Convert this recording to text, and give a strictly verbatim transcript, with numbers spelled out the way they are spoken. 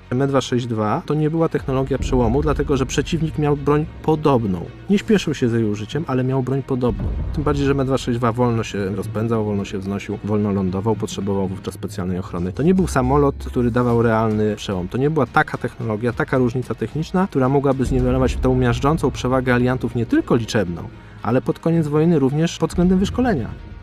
M dwa sześć dwa to nie była technologia przełomu, dlatego że przeciwnik miał broń podobną. Nie śpieszył się z jej użyciem, ale miał broń podobną. Tym bardziej, że M dwa sześć dwa wolno się rozpędzał, wolno się wznosił, wolno lądował, potrzebował wówczas specjalnej ochrony. To nie był samolot, który dawał realny przełom. To nie była taka technologia, taka różnica techniczna, która mogłaby zniwelować tą miażdżącą przewagę aliantów nie tylko liczebną, ale pod koniec wojny również pod względem wyszkolenia.